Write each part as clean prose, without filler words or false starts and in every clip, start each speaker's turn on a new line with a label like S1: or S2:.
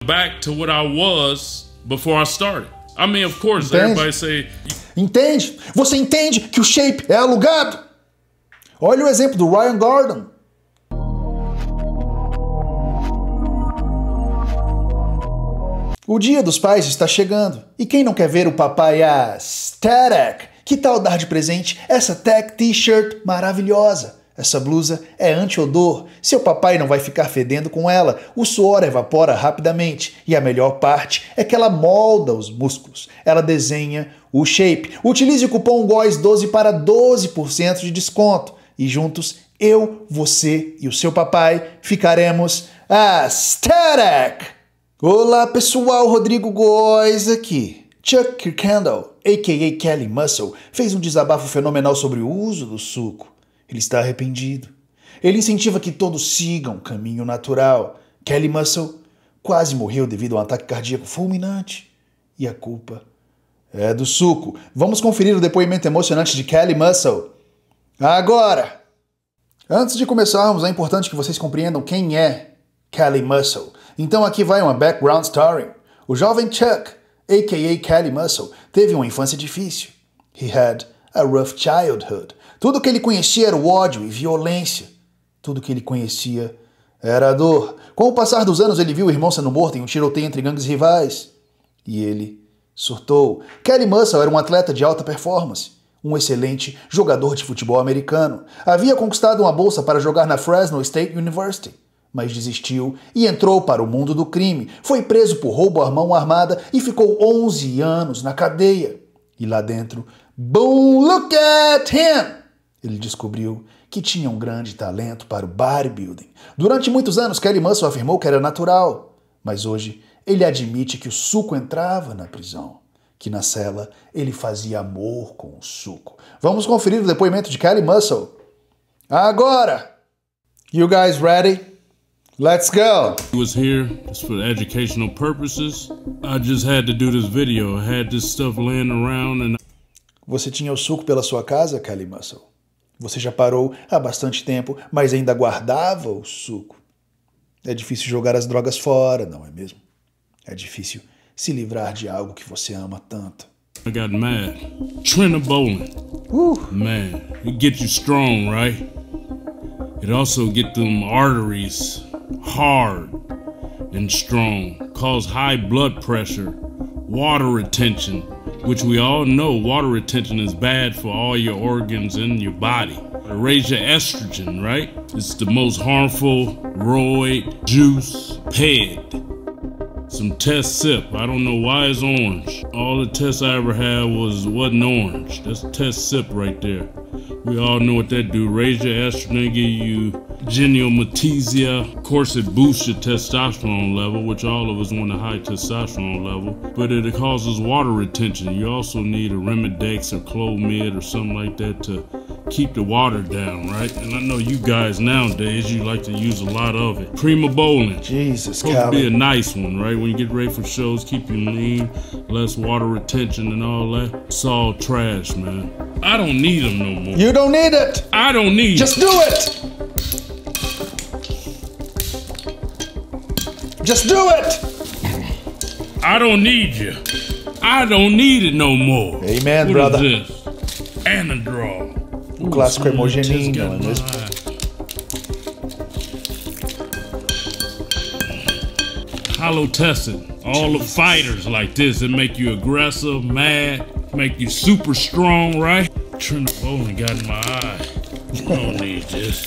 S1: back to what I was before I started. I mean, of course, everybody say...
S2: Entende? Você entende que o shape é alugado? Olha o exemplo do Ryan Gordon. O Dia dos Pais está chegando. E quem não quer ver o papai aesthetic? Que tal dar de presente essa tech t-shirt maravilhosa? Essa blusa é anti-odor. Seu papai não vai ficar fedendo com ela. O suor evapora rapidamente. E a melhor parte é que ela molda os músculos. Ela desenha o shape. Utilize o cupom GOIS12 para 12% de desconto. E juntos, eu, você e o seu papai ficaremos aesthetic! Olá pessoal, Rodrigo Góes aqui. Chuck Kirkendall, a.k.a. Kelly Muscle, fez um desabafo fenomenal sobre o uso do suco. Ele está arrependido. Ele incentiva que todos sigam o caminho natural. Kelly Muscle quase morreu devido a um ataque cardíaco fulminante. E a culpa é do suco. Vamos conferir o depoimento emocionante de Kelly Muscle. Agora! Antes de começarmos, é importante que vocês compreendam quem é Kelly Muscle. Então aqui vai uma background story. O jovem Chuck, a.k.a. Kelly Muscle, teve uma infância difícil. He had a rough childhood. Tudo que ele conhecia era o ódio e violência. Tudo que ele conhecia era a dor. Com o passar dos anos, ele viu o irmão sendo morto em um tiroteio entre gangues rivais. E ele surtou. Kelly Muscle era um atleta de alta performance. Um excelente jogador de futebol americano. Havia conquistado uma bolsa para jogar na Fresno State University, mas desistiu e entrou para o mundo do crime. Foi preso por roubo à mão armada e ficou 11 anos na cadeia. E lá dentro, boom, look at him! Ele descobriu que tinha um grande talento para o bodybuilding. Durante muitos anos, Kelly Muscle afirmou que era natural, mas hoje ele admite que o suco entrava na prisão, que na cela ele fazia amor com o suco. Vamos conferir o depoimento de Kelly Muscle. Agora! You guys ready? Let's go!
S1: I was here just for educational purposes. I just had to do this video. I had this stuff laying around and...
S2: Você tinha o suco pela sua casa, Kelly Muscle? Você já parou há bastante tempo, mas ainda guardava o suco. É difícil jogar as drogas fora, não é mesmo? É difícil se livrar de algo que você ama tanto.
S1: I got mad. Trinabolin. Man, it gets you strong, right? It also get them arteries hard and strong. Cause high blood pressure, water retention, which we all know water retention is bad for all your organs in your body. It raises your estrogen, right? It's the most harmful roid juice ped. Some test sip. I don't know why it's orange. All the tests I ever had wasn't orange. That's test sip right there. We all know what that do. Raise your estrogen, give you geniomatesia. Of course, it boosts your testosterone level, which all of us want a high testosterone level. But it causes water retention. You also need a Remedex or Clomid or something like that to keep the water down, right? And I know you guys nowadays, you like to use a lot of it. Primobolan.
S2: Jesus,
S1: supposed to be a nice one, right? When you get ready for shows, keep you lean, less water retention and all that. It's all trash, man. I don't need them no more.
S2: You don't need it.
S1: I don't need
S2: Just do it. Just do it.
S1: I don't need you. I don't need it no more.
S2: Amen,
S1: what
S2: brother.
S1: Is this? Anadrol.
S2: O clássico hemogenin, não é mesmo?
S1: Hollow tested. All the fighters like this that make you aggressive, mad, make you super strong, right? Trinabolin got in my eye. I don't need this.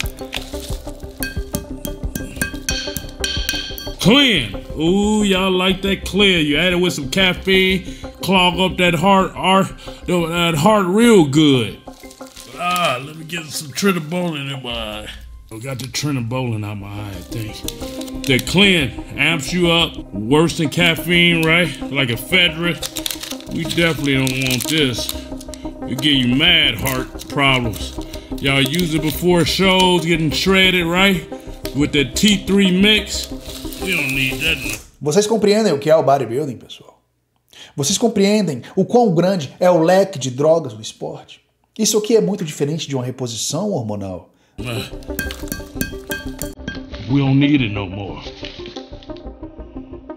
S1: Clean. Ooh, y'all like that clear. You add it with some caffeine, clog up that heart real good. Let me get some Trinabolin in my eye. I got the Trinabolin out my eye, I think. That clean amps you up, worse than caffeine, right? Like ephedra. We definitely don't want this. It give you mad heart problems. Y'all use it before shows, getting shredded, right? With that T3 mix. We don't need that.
S2: Vocês compreendem o que é o bodybuilding, pessoal? Vocês compreendem o quão grande é o leque de drogas no esporte? Isso aqui é muito diferente de uma reposição hormonal.
S1: We don't need it no more.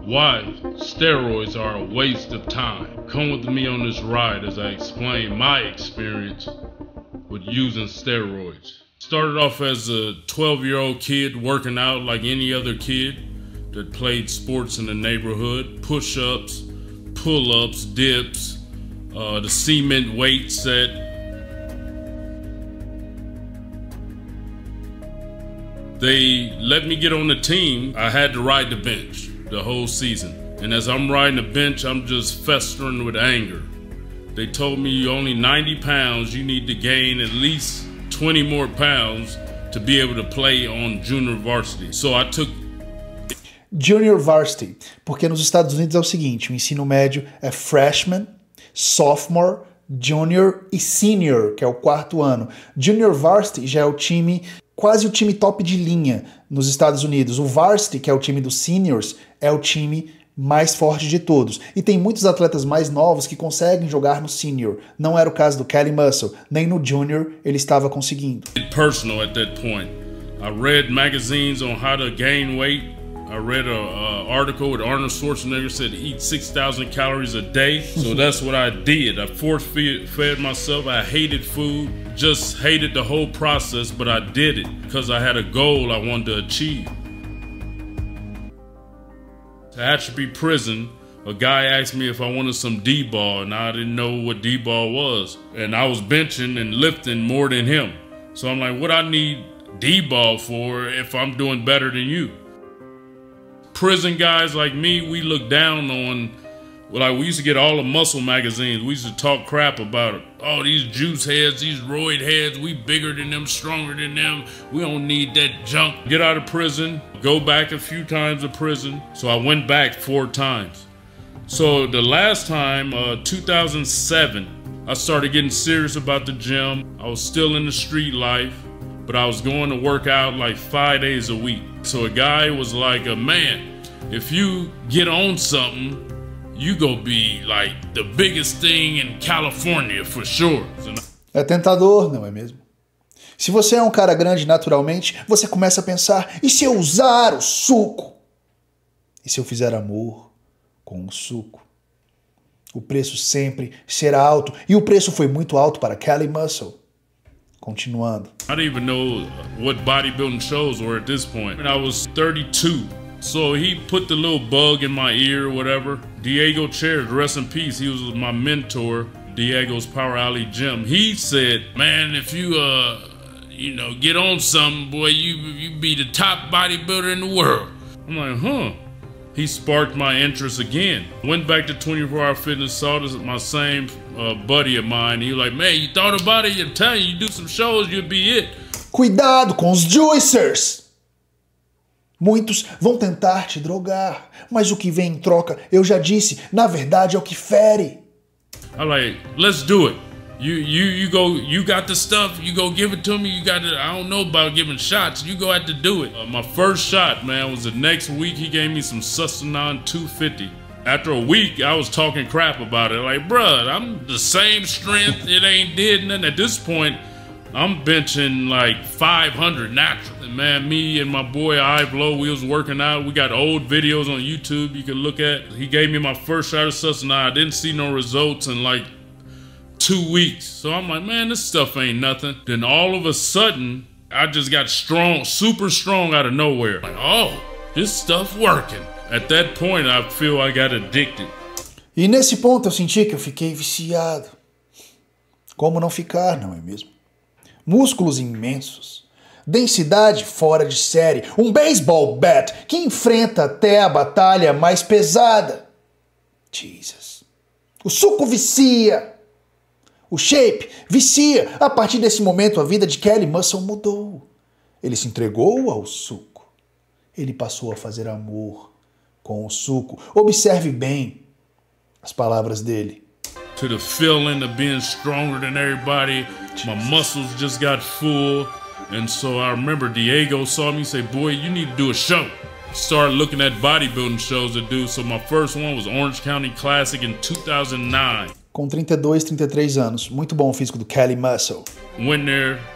S1: why steroids are a waste of time. Come with me on this ride as I explain my experience with using steroids. Started off as a 12-year-old kid working out like any other kid that played sports in the neighborhood. Push-ups, pull-ups, dips, the cement weight set. They let me get on the team. I had to ride the bench the whole season. And as I'm riding the bench, I'm just festering with anger. They told me you're only 90 pounds, you need to gain at least 20 more pounds to be able to play on junior varsity. So I took
S2: Junior Varsity, porque nos Estados Unidos é o seguinte, o ensino médio é freshman, sophomore, junior e senior, que é o quarto ano. Junior Varsity já é o time, quase o time top de linha nos Estados Unidos. O Varsity, que é o time dos seniors, é o time mais forte de todos. E tem muitos atletas mais novos que conseguem jogar no senior. Não era o caso do Kelly Muscle, nem no junior ele estava conseguindo.
S1: Personal at that point. I read magazines on how to gain weight. I read an article with Arnold Schwarzenegger said eat 6,000 calories a day. So that's what I did. I force-fed myself. I hated food, just hated the whole process, but I did it because I had a goal I wanted to achieve. To Atrophy Prison, a guy asked me if I wanted some D-ball, and I didn't know what D-ball was. And I was benching and lifting more than him. So I'm like, what I need D-ball for if I'm doing better than you? Prison guys like me, we look down on, like we used to get all the muscle magazines. We used to talk crap about it. Oh, these juice heads, these roid heads, we bigger than them, stronger than them. We don't need that junk. Get out of prison, go back a few times to prison. So I went back 4 times. So the last time, 2007, I started getting serious about the gym. I was still in the street life, but I was going to work out like 5 days a week. So a guy was like, man, if you get on something, you gonna be like the biggest thing in California for sure.
S2: É tentador, não é mesmo? Se você é um cara grande naturalmente, você começa a pensar, e se eu usar o suco? E se eu fizer amor com o suco? O preço sempre será alto, e o preço foi muito alto para Kelly Muscle. Continuando.
S1: I didn't even know what bodybuilding shows were at this point. And I was 32. So he put the little bug in my ear or whatever. Diego Chairs, rest in peace. He was my mentor, Diego's Power Alley Gym. He said, man, if you, get on something, boy, you be the top bodybuilder in the world. I'm like, huh. He sparked my interest again. Went back to 24 Hour Fitness, saw this, my same buddy of mine. He was like, man, you thought about it? I'm telling you, do some shows, you'll be it.
S2: Cuidado com os juicers! Muitos vão tentar te drogar, mas o que vem em troca, eu já disse, na verdade é o que fere.
S1: I'm like, let's do it. You go, you got the stuff, you go give it to me, you got it. I don't know about giving shots, you go have to do it. My first shot, man, was the next week. He gave me some Sustanon 250. After a week, I was talking crap about it. Like, bruh, I'm the same strength, it ain't did nothing. At this point, I'm benching like 500 natural. And man, me and my boy Ive Low, we was working out. We got old videos on YouTube you can look at. He gave me my first shot of Sustanon. I didn't see no results in like 2 weeks. So I'm like, man, this stuff ain't nothing. Then all of a sudden, I just got strong, super strong out of nowhere. Like, oh, this stuff working. At that point, I feel I got addicted.
S2: E nesse ponto eu senti que eu fiquei viciado. Como não ficar, não é mesmo? Músculos imensos, densidade fora de série, um baseball bat que enfrenta até a batalha mais pesada. Jesus. O suco vicia. O shape vicia. A partir desse momento, a vida de Kelly Muscle mudou. Ele se entregou ao suco. Ele passou a fazer amor com o suco. Observe bem as palavras dele.
S1: To the feeling of being stronger than everybody, my muscles just got full. And so I remember Diego saw me say, boy, you need to do a show. Started looking at bodybuilding shows to do. So my first one was Orange County Classic in 2009.
S2: Com 32, 33 anos. Muito bom o físico do Kelly Muscle.
S1: Went there,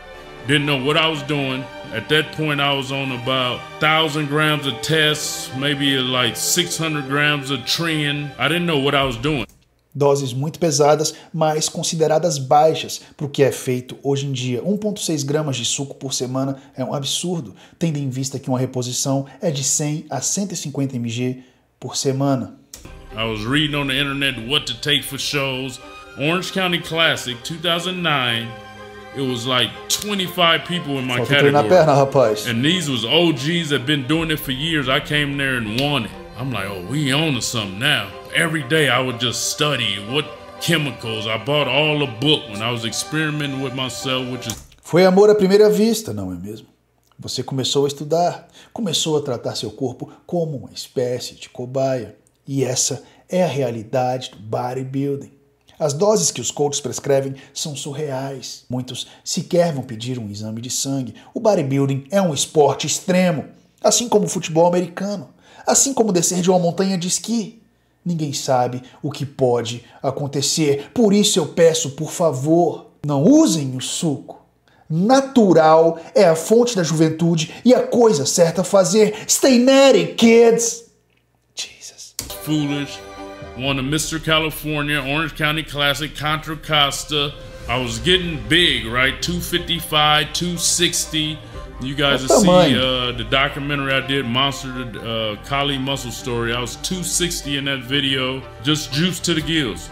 S1: Didn't know what I was doing. At that point, I was on about 1,000 grams of tests, maybe like 600 grams of tren. I didn't know what I was doing.
S2: Doses muito pesadas, mas consideradas baixas para o que é feito hoje em dia. 1,6 gramas de suco por semana é um absurdo, tendo em vista que uma reposição é de 100 a 150 mg por semana.
S1: I was reading on the internet what to take for shows. Orange County Classic 2009, it was like 25 people in my
S2: Falta treinar a perna, rapaz.
S1: And these was OGs that been doing it for years. I came there and won it. I'm like, oh, we on to something now. Every day I would just study what chemicals. I bought all the book when I was experimenting with myself, which is...
S2: Foi amor à primeira vista, não é mesmo? Você começou a estudar, começou a tratar seu corpo como uma espécie de cobaia. E essa é a realidade do bodybuilding. As doses que os coaches prescrevem são surreais. Muitos sequer vão pedir um exame de sangue. O bodybuilding é um esporte extremo, assim como o futebol americano, assim como descer de uma montanha de esqui. Ninguém sabe o que pode acontecer. Por isso eu peço, por favor, não usem o suco. Natural é a fonte da juventude e a coisa certa a fazer. Stay natty, kids! Jesus.
S1: Foolish. Won the Mr. California, Orange County Classic, Contra Costa. I was getting big, right? 255, 260. You guys will see the documentary I did, Monster, Kali Muscle Story. I was 260 in that video, just juice to the gills.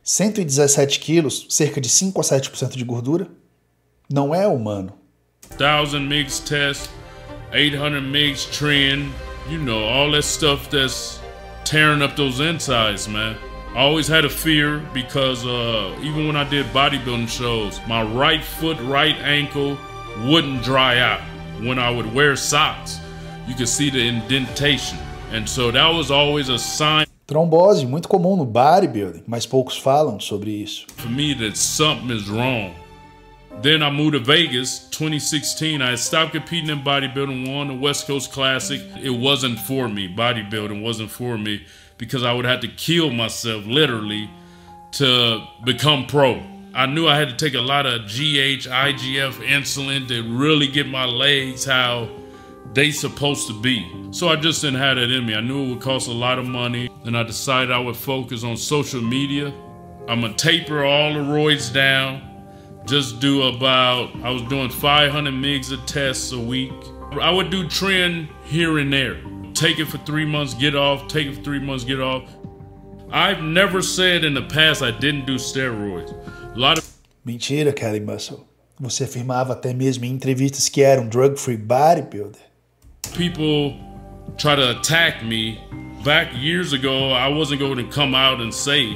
S2: 117 quilos, cerca de 5 a 7% de gordura? Não é humano.
S1: 1,000 mg test, 800 mg tren, you know, all that stuff that's tearing up those insides, man. I always had a fear because even when I did bodybuilding shows, my right foot, right ankle wouldn't dry out. When I would wear socks, you could see the indentation. And so that was always a sign.
S2: Trombose, muito comum no bodybuilding, mas poucos falam sobre isso.
S1: For me that something is wrong. Then I moved to Vegas, 2016. I had stopped competing in bodybuilding, won the West Coast Classic. It wasn't for me. Bodybuilding wasn't for me because I would have to kill myself literally to become pro. I knew I had to take a lot of GH, IGF, insulin to really get my legs how they supposed to be. So I just didn't have that in me. I knew it would cost a lot of money, and I decided I would focus on social media. I'm gonna taper all the roids down. Just do about, I was doing 500 mgs of tests a week. I would do tren here and there. Take it for 3 months, get off, take it for 3 months, get off. I've never said in the past I didn't do steroids.
S2: Mentira, Kali Muscle. Você afirmava até mesmo em entrevistas que era um drug-free bodybuilder.
S1: People try to attack me. Back years ago, I wasn't going to come out and say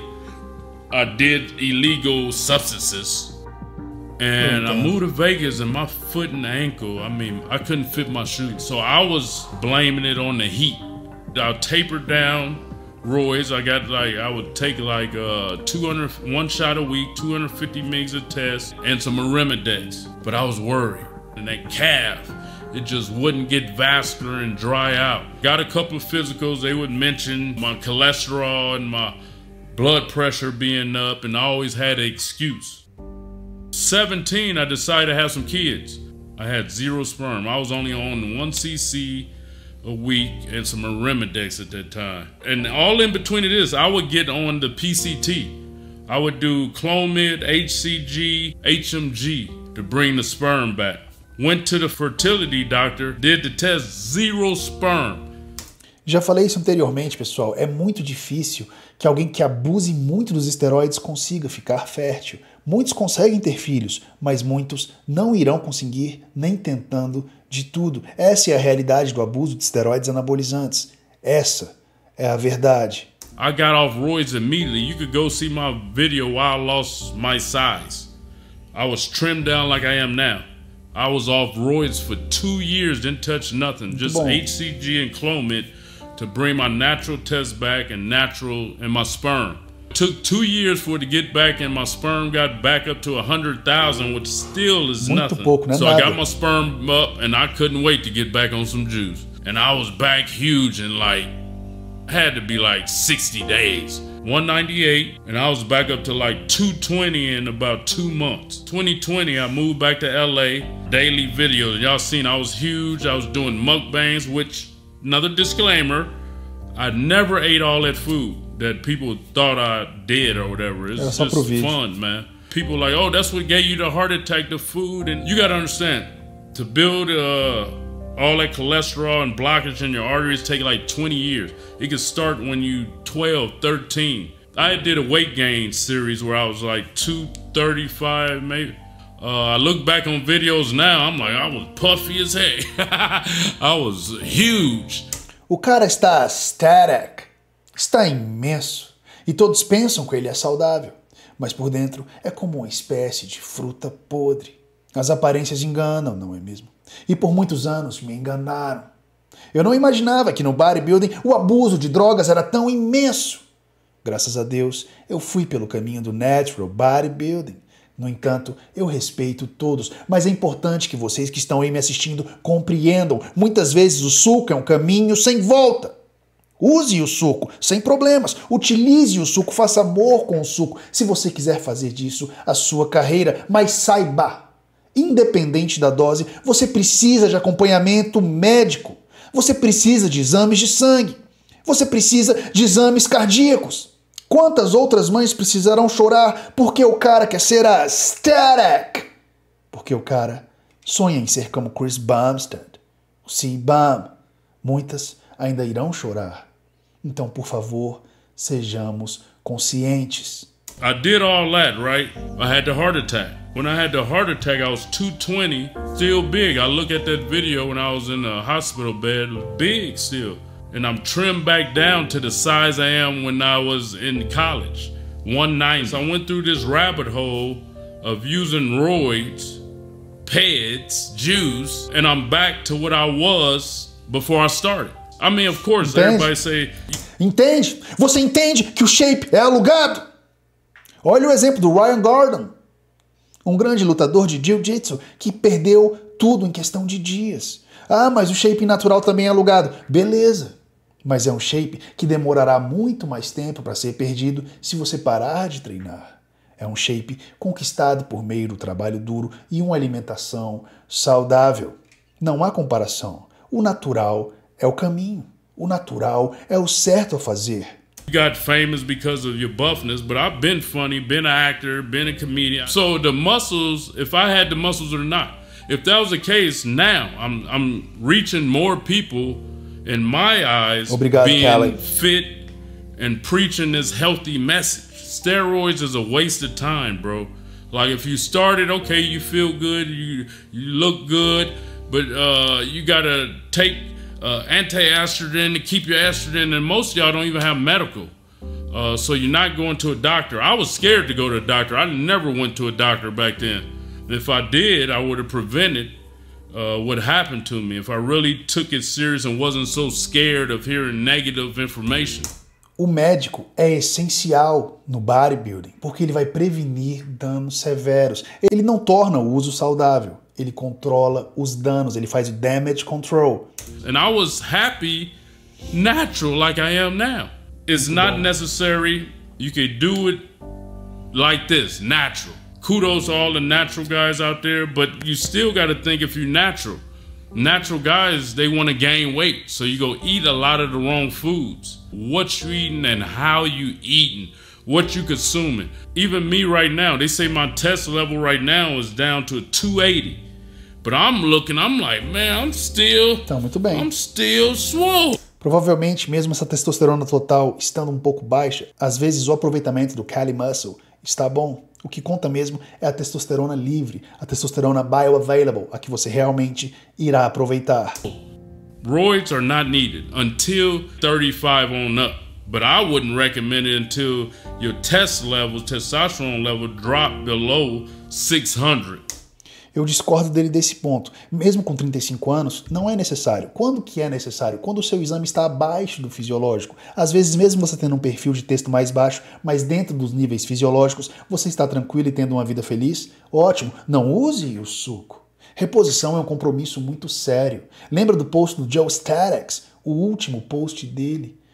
S1: I did illegal substances. And I moved to Vegas and my foot and ankle, I mean, I couldn't fit my shoes. So I was blaming it on the heat. I tapered down roids. I would take like 200, one shot a week, 250 mgs of test, and some Arimidex. But I was worried. And that calf, it just wouldn't get vascular and dry out. Got a couple of physicals. They would mention my cholesterol and my blood pressure being up, and I always had an excuse. 17, I decided to have some kids. I had 0 sperm. I was only on 1 cc a week and some Arimidex at that time. And all in between it is, I would get on the PCT. I would do Clomid, HCG, HMG to bring the sperm back. Went to the fertility doctor, did the test, 0 sperm.
S2: Já falei isso anteriormente, pessoal. É muito difícil que alguém que abuse muito dos esteroides consiga ficar fértil. Muitos conseguem ter filhos, mas muitos não irão conseguir nem tentando de tudo. Essa é a realidade do abuso de esteroides anabolizantes. Essa é a verdade.
S1: I got off roids immediately. You could go see my video while I lost my size. I was trimmed down like I am now. I was off roids for 2 years, didn't touch nothing, just HCG and Clomid to bring my natural test back and my sperm. Took 2 years for it to get back, and my sperm got back up to 100,000, which still is nothing. So I got my sperm up, and I couldn't wait to get back on some juice. And I was back huge in like had to be like 60 days. 198, and I was back up to like 220 in about 2 months. 2020, I moved back to LA, daily videos. Y'all seen I was huge. I was doing mukbangs, which, another disclaimer, I never ate all that food that people thought I did or whatever. It's just fun, man. People like, oh, that's what gave you the heart attack, the food. And you gotta understand, to build all that cholesterol and blockage in your arteries take like 20 years. It could start when you 12, 13. I did a weight gain series where I was like 235 maybe. I look back on videos now, I'm like, I was puffy as heck. I was huge.
S2: O cara está static, está imenso, e todos pensam que ele é saudável, mas por dentro é como uma espécie de fruta podre. As aparências enganam, não é mesmo? E por muitos anos me enganaram. Eu não imaginava que no bodybuilding o abuso de drogas era tão imenso. Graças a Deus, eu fui pelo caminho do natural bodybuilding. No entanto, eu respeito todos, mas é importante que vocês que estão aí me assistindo compreendam. Muitas vezes o suco é um caminho sem volta. Use o suco, sem problemas. Utilize o suco, faça amor com o suco, se você quiser fazer disso a sua carreira. Mas saiba, independente da dose, você precisa de acompanhamento médico. Você precisa de exames de sangue. Você precisa de exames cardíacos. Quantas outras mães precisarão chorar porque o cara quer ser a static? Porque o cara sonha em ser como Chris Bumstead, o C-Bum. Muitas ainda irão chorar. Então, por favor, sejamos conscientes.
S1: I did all that, right? I had the heart attack. When I had the heart attack, I was 220, still big. I look at that video when I was in the hospital bed, big still. And I'm trimmed back down to the size I am when I was in college, 190. So I went through this rabbit hole of using roids, peds, juice, and I'm back to what I was before I started. I mean, of course, everybody say...
S2: Entende? Você entende que o shape é alugado? Olha o exemplo do Ryan Gordon, um grande lutador de jiu-jitsu que perdeu tudo em questão de dias. Ah, mas o shape natural também é alugado. Beleza, mas é um shape que demorará muito mais tempo para ser perdido se você parar de treinar. É um shape conquistado por meio do trabalho duro e uma alimentação saudável. Não há comparação. O natural é o caminho. O natural é o certo a fazer.
S1: You got famous because of your buffness, but I've been funny, been an actor, been a comedian. So the muscles, if I had the muscles or not, if that was the case, now I'm reaching more people in my eyes.
S2: Obrigado,
S1: being
S2: Callie.
S1: fit and preaching this healthy message. Steroids is a waste of time, bro. Like if you started, okay, you feel good, you look good, but you gotta take anti-estrogen to keep your estrogen, and most of y'all don't even have medical. So you're not going to a doctor. I was scared to go to a doctor. I never went to a doctor back then. If I did, I would have prevented what happened to me if I really took it serious and wasn't so scared of hearing negative information.
S2: O médico é essencial no bodybuilding porque ele vai prevenir danos severos. Ele não torna o uso saudável, ele controla os danos, ele faz o damage control.
S1: And I was happy, natural like I am now. It's not necessary. You can do it like this, natural. Kudos to all the natural guys out there, but you still got to think if you're natural. Natural guys, they want to gain weight, so you go eat a lot of the wrong foods. What you eating and how you eating, what you consuming. Even me right now, they say my test level right now is down to 280. But I'm looking, I'm like, man, I'm still swole.
S2: Provavelmente, mesmo essa testosterona total estando um pouco baixa, às vezes o aproveitamento do Cali Muscle está bom. O que conta mesmo é a testosterona livre, a testosterona bioavailable, a que você realmente irá aproveitar.
S1: Roids are not needed until 35 on up, but I wouldn't recommend it until your test level, testosterone level, drop below 600.
S2: Eu discordo dele desse ponto. Mesmo com 35 anos, não é necessário. Quando que é necessário? Quando o seu exame está abaixo do fisiológico. Às vezes, mesmo você tendo um perfil de texto mais baixo, mas dentro dos níveis fisiológicos, você está tranquilo e tendo uma vida feliz? Ótimo, não use o suco. Reposição é um compromisso muito sério. Lembra do post do Joe Statics? O último post dele.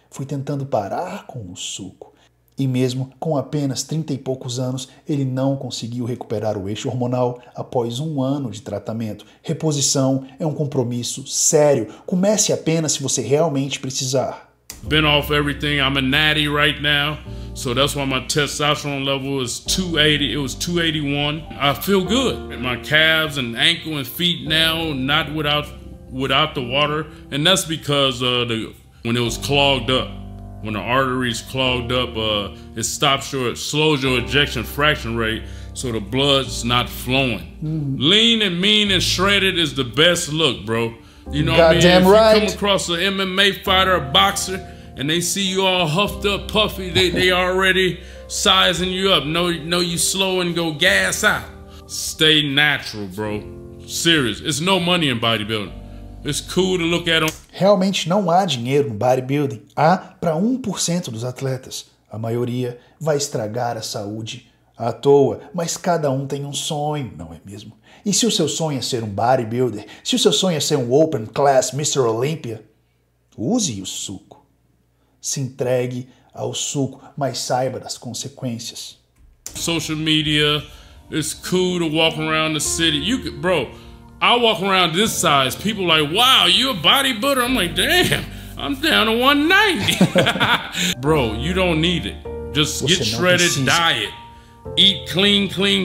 S2: foi tentando parar com o suco. E mesmo com apenas 30 e poucos anos, ele não conseguiu recuperar o eixo hormonal após 1 ano de tratamento. Reposição é um compromisso sério. Comece apenas se você realmente precisar.
S1: Been off everything. I'm a natty right now, so that's why my testosterone level is 280. It was 281. I feel good. My calves and ankle and feet now, not without the water, and that's because when it was clogged up. When the arteries clogged up, it slows your ejection fraction rate, so the blood's not flowing. Lean and mean and shredded is the best look, bro. You know what I mean?
S2: Goddamn right.
S1: If you come across an MMA fighter, a boxer, and they see you all huffed up, puffy, they already sizing you up. Know you slow and go gas out. Stay natural, bro. Serious. It's no money in bodybuilding. It's cool to look at them.
S2: Realmente não há dinheiro no bodybuilding. Há para 1% dos atletas. A maioria vai estragar a saúde à toa, mas cada um tem um sonho, não é mesmo? E se o seu sonho é ser um bodybuilder, se o seu sonho é ser um Open Class Mr. Olympia, use o suco. Se entregue ao suco, mas saiba das consequências.
S1: Social media, it's cool to walk around the city. Bro, I walk around this size, people like, wow, you a bodybuilder? I'm like, damn, I'm down to 190. Bro, you don't need it. Just get shredded, diet. Eat clean.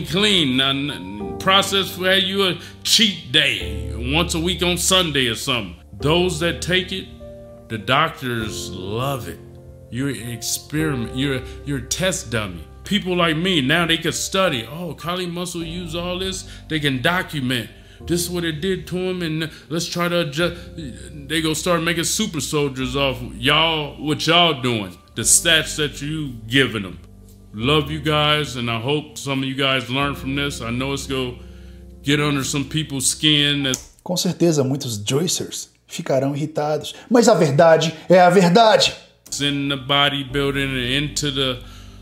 S1: Process for you a cheat day once a week on Sunday or something. Those that take it, the doctors love it. You're an experiment. You're a test dummy. People like me, now they can study. Oh, Kali Muscle used all this. They can document. This is what it did to him, and let's try to adjust. They gonna start making super soldiers off y'all, what y'all doing, the stats that you giving them. Love you guys, and I hope some of you guys learn from this. I know it's gonna get under some people's skin.
S2: Com certeza muitos juicers ficarão irritados, mas a verdade é a verdade.
S1: In the bodybuilding and into the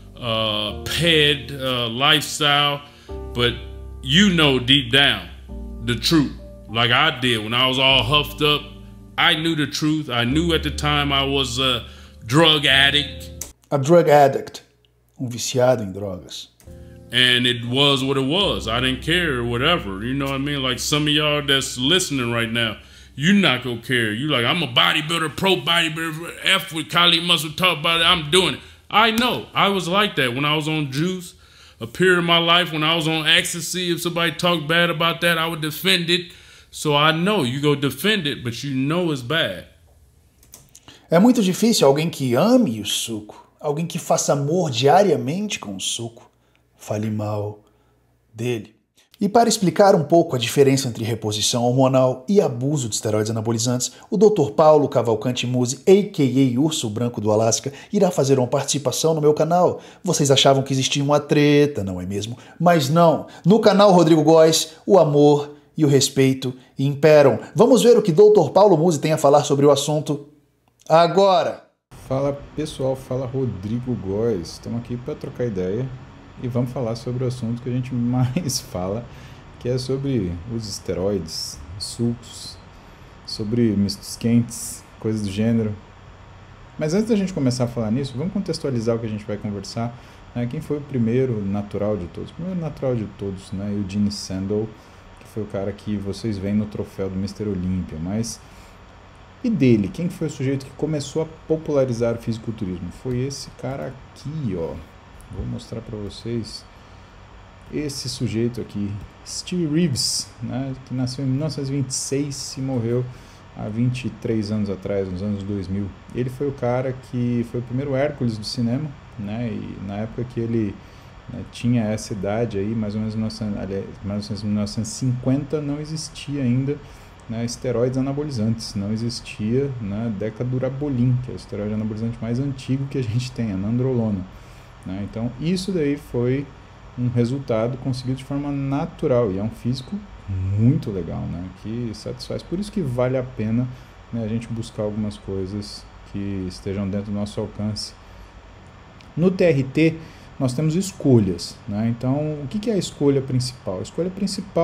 S1: PED lifestyle, but you know deep down the truth, like I did when I was all huffed up. I knew the truth. I knew at the time I was a drug addict.
S2: A drug addict, viciado em drogas.
S1: And it was what it was. I didn't care or whatever. You know what I mean? Like some of y'all that's listening right now, you're not gonna care. You like, I'm a bodybuilder, pro bodybuilder, F with Kali Muscle, talk about it, I'm doing it. I know. I was like that when I was on juice. A period of my life when I was on ecstasy, if somebody talked bad about that, I would defend it. So I know you go defend it, but you know it's bad.
S2: É muito difícil alguém que ame o suco, alguém que faça amor diariamente com o suco, fale mal dele. E para explicar um pouco a diferença entre reposição hormonal e abuso de esteroides anabolizantes, o Dr. Paulo Cavalcante Musi, a.k.a. Urso Branco do Alasca, irá fazer uma participação no meu canal. Vocês achavam que existia uma treta, não é mesmo? Mas não. No canal Rodrigo Góes, o amor e o respeito imperam. Vamos ver o que Dr. Paulo Musi tem a falar sobre o assunto agora.
S3: Fala pessoal, fala Rodrigo Góes. Estamos aqui para trocar ideia. E vamos falar sobre o assunto que a gente mais fala, que é sobre os esteroides, sucos, sobre mistos quentes, coisas do gênero. Mas antes da gente começar a falar nisso, vamos contextualizar o que a gente vai conversar. Né? Quem foi o primeiro natural de todos? O primeiro natural de todos, né? Eugene Sandow, que foi o cara que vocês veem no troféu do Mr. Olympia. Mas e dele? Quem foi o sujeito que começou a popularizar o fisiculturismo? Foi esse cara aqui, ó. Vou mostrar para vocês esse sujeito aqui, Steve Reeves, né, que nasceu em 1926 e morreu há 23 anos atrás, nos anos 2000. Ele foi o cara que foi o primeiro Hércules do cinema, né, e na época que ele tinha essa idade aí, mais ou menos em 1950, não existia ainda, né, esteroides anabolizantes, não existia na Decadurabolin, que é o esteroide anabolizante mais antigo que a gente tem, a nandrolona. Né? Então isso daí foi um resultado conseguido de forma natural e é um físico muito legal, né? Que satisfaz. Por isso que vale a pena, né, a gente buscar algumas coisas que estejam dentro do nosso alcance. No TRT nós temos escolhas, né? Então o que é a escolha principal? A escolha principal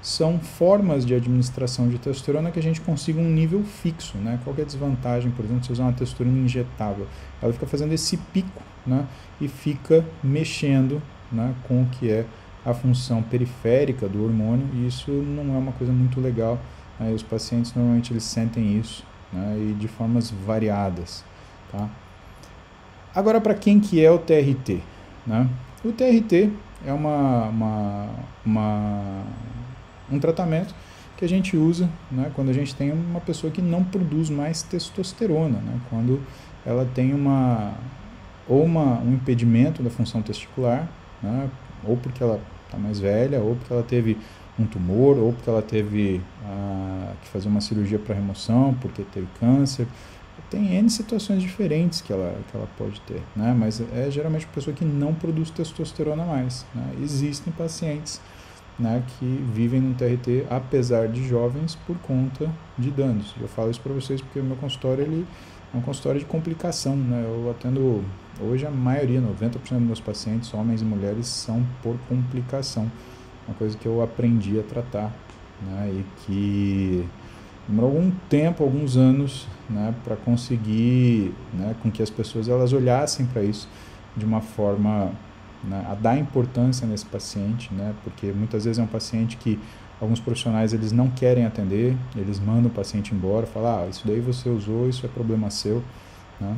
S3: são formas de administração de testosterona que a gente consiga um nível fixo, né? Qual que é a desvantagem, por exemplo, se usar uma testosterona injetável? Ela fica fazendo esse pico, né? E fica mexendo, né, com o que é a função periférica do hormônio, e isso não é uma coisa muito legal, né? E os pacientes normalmente eles sentem isso, né? E de formas variadas, tá? Agora, para quem que é o TRT, né? O TRT é um tratamento que a gente usa, né, quando a gente tem uma pessoa que não produz mais testosterona, né, quando ela tem um impedimento da função testicular, né, ou porque ela está mais velha, ou porque ela teve um tumor, ou porque ela teve que fazer uma cirurgia para remoção, porque teve câncer. Tem N situações diferentes que ela pode ter, né? Mas é geralmente uma pessoa que não produz testosterona mais, né? Existem pacientes, né, que vivem no TRT, apesar de jovens, por conta de danos. Eu falo isso para vocês porque o meu consultório ele é um consultório de complicação, né? Eu atendo, hoje a maioria, 90% dos meus pacientes, homens e mulheres, são por complicação. Uma coisa que eu aprendi a tratar, né, e que demorou algum tempo, alguns anos, né, para conseguir, né, com que as pessoas elas olhassem para isso de uma forma, né, a dar importância nesse paciente, né, porque muitas vezes é um paciente que alguns profissionais eles não querem atender, eles mandam o paciente embora, falam, isso daí você usou, isso é problema seu, né,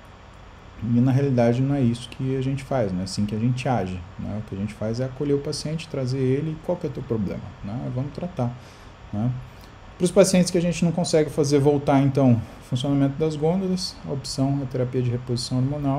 S3: e na realidade não é isso que a gente faz, não é assim que a gente age, né, o que a gente faz é acolher o paciente, trazer ele, qual que é o teu problema, né, vamos tratar, né. Para os pacientes que a gente não consegue fazer voltar, então, o funcionamento das gônadas, a opção é a terapia de reposição hormonal.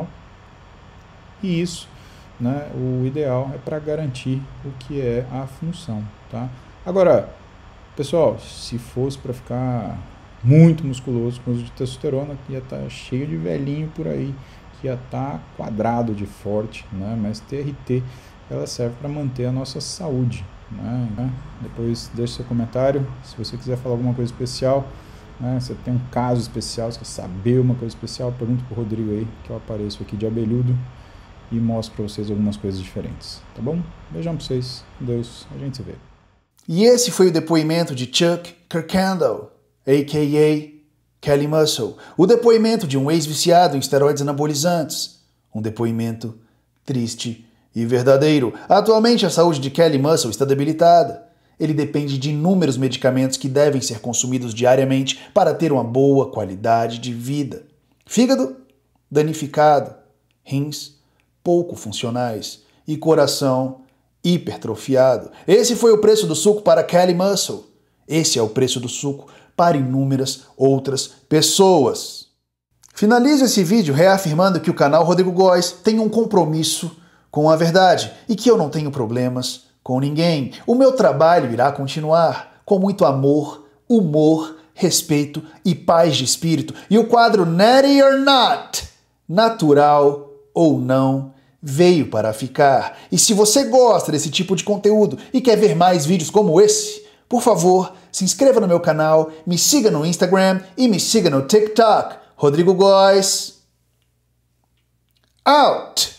S3: E isso, né, o ideal é para garantir o que é a função, tá? Agora, pessoal, se fosse para ficar muito musculoso com o uso de testosterona, ia estar cheio de velhinho por aí, que ia estar quadrado de forte, né? Mas TRT, ela serve para manter a nossa saúde, né? Depois deixe seu comentário, se você quiser falar alguma coisa especial, né? Você tem um caso especial, você quer saber uma coisa especial, pergunta pro Rodrigo aí, que eu apareço aqui de abelhudo e mostro para vocês algumas coisas diferentes, tá bom? Beijão pra vocês, com Deus, a gente se vê.
S2: E esse foi o depoimento de Chuck Kirkcandle, a.k.a. Kelly Muscle, o depoimento de um ex-viciado em esteroides anabolizantes, um depoimento triste e verdadeiro. Atualmente a saúde de Kelly Muscle está debilitada. Ele depende de inúmeros medicamentos que devem ser consumidos diariamente para ter uma boa qualidade de vida. Fígado danificado, rins pouco funcionais e coração hipertrofiado. Esse foi o preço do suco para Kelly Muscle. Esse é o preço do suco para inúmeras outras pessoas. Finalizo esse vídeo reafirmando que o canal Rodrigo Góes tem um compromisso com a verdade e que eu não tenho problemas com ninguém. O meu trabalho irá continuar com muito amor, humor, respeito e paz de espírito. E o quadro Natty or Not, natural ou não, veio para ficar. E se você gosta desse tipo de conteúdo e quer ver mais vídeos como esse, por favor, se inscreva no meu canal, me siga no Instagram e me siga no TikTok. Rodrigo Góes, out!